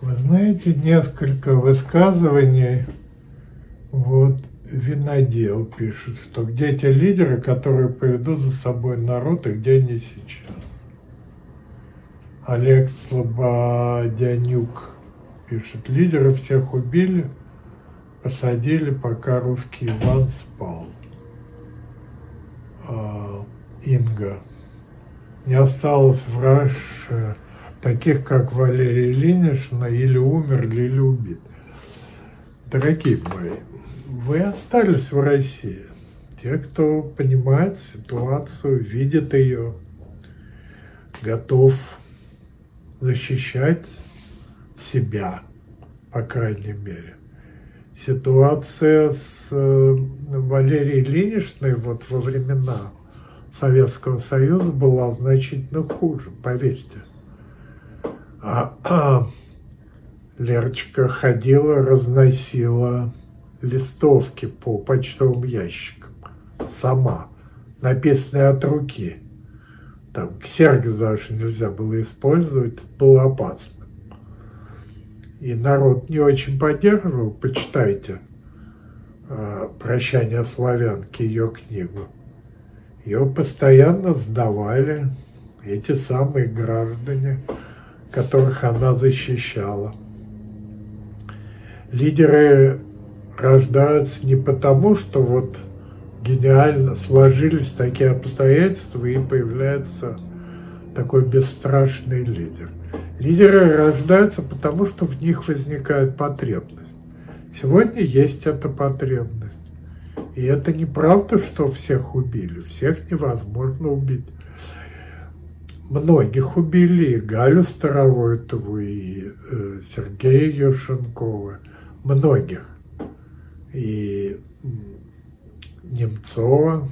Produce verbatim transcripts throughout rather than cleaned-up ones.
Вы знаете, несколько высказываний, вот Винодел пишет, что где те лидеры, которые поведут за собой народ, и где они сейчас. Олег Слободянюк пишет, лидеры всех убили, посадили, пока русский Иван спал. А, Инга. Не осталось в Раше таких, как Валерий Ильинична, или умерли, или убит. Дорогие мои, вы остались в России. Те, кто понимает ситуацию, видит ее, готов защищать себя, по крайней мере. Ситуация с Валерией Ильиничной вот во времена Советского Союза была значительно хуже, поверьте. А, а, Лерочка ходила, разносила листовки по почтовым ящикам сама, написанные от руки. Там ксерокс даже нельзя было использовать, это было опасно. И народ не очень поддерживал, почитайте «Прощание славянки», ее книгу. Ее постоянно сдавали эти самые граждане, которых она защищала. Лидеры рождаются не потому, что вот гениально сложились такие обстоятельства и появляется такой бесстрашный лидер. Лидеры рождаются потому, что в них возникает потребность. Сегодня есть эта потребность. И это неправда, что всех убили. Всех невозможно убить. Многих убили, и Галю Старовойтову, и э, Сергея Юршенкова. Многих. И Немцова,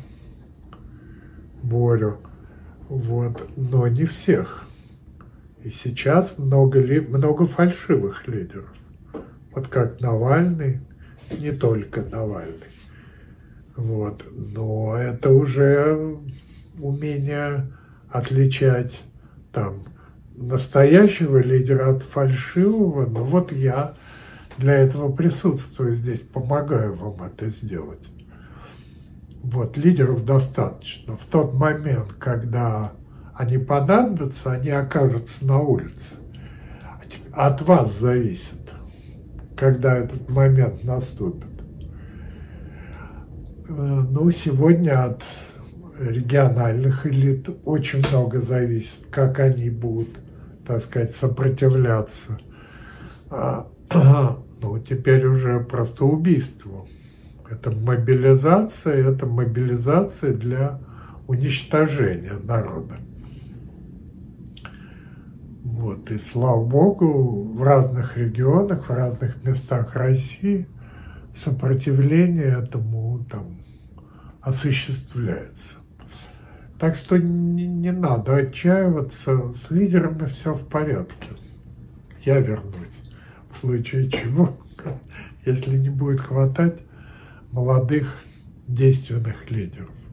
Борю. Вот. Но не всех. И сейчас много, ли, много фальшивых лидеров. Вот как Навальный, не только Навальный. Вот. Но это уже умение отличать там настоящего лидера от фальшивого. Но вот я для этого присутствую здесь, помогаю вам это сделать. Вот, лидеров достаточно. В тот момент, когда они понадобятся, они окажутся на улице. От вас зависит, когда этот момент наступит. Ну, сегодня от региональных элит очень много зависит, как они будут, так сказать, сопротивляться. Ну, теперь уже просто убийство. Это мобилизация, это мобилизация для уничтожения народа. Вот, и слава богу, в разных регионах, в разных местах России сопротивление этому там осуществляется. Так что не, не надо отчаиваться, с лидерами все в порядке. Я вернусь, в случае чего, если не будет хватать молодых действенных лидеров.